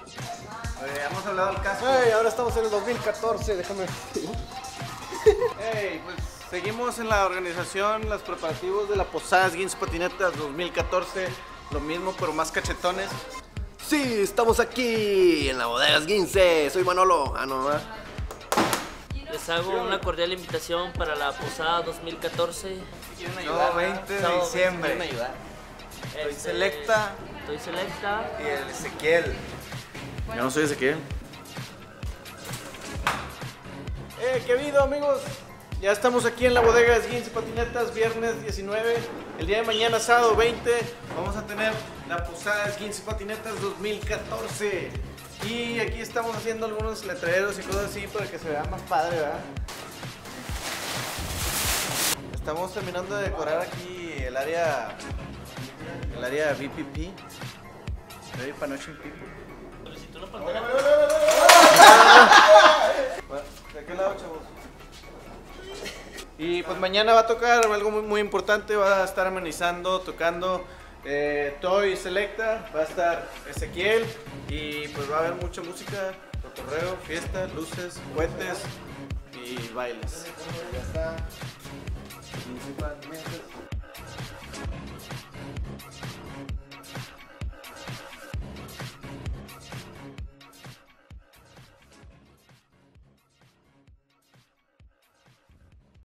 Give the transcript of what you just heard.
Hemos hablado del caso. Hey, ahora estamos en el 2014, déjame. Hey, pues seguimos en la organización, los preparativos de la Posada Esguince Patinetas 2014. Lo mismo, pero más cachetones. Sí, estamos aquí en la bodega Esguince. Soy Manolo. Ah, no, ¿verdad? Les hago una cordial invitación para la posada 2014. ¿Quieren ayudar? No, 20 de diciembre. ¿Quieren ayudar? Soy Selecta Estoy Selecta. y el Ezequiel. Yo no soy Ezequiel. ¿Qué habido, amigos? Ya estamos aquí en la bodega Esguince Patinetas, viernes 19. El día de mañana, sábado 20, vamos a tener la Posada Esguince Patinetas 2014. Y aquí estamos haciendo algunos letreros y cosas así para que se vea más padre, ¿verdad? Estamos terminando de decorar aquí el área VPP. Ready Panoche People. Solicito una pantalla. ¿De qué lado, chavos? Y pues mañana va a tocar algo muy importante, va a estar amenizando, tocando Toy Selecta, va a estar Ezequiel y pues va a haber mucha música, cotorreo, fiesta, luces, cohetes y bailes. Ya está. Principalmente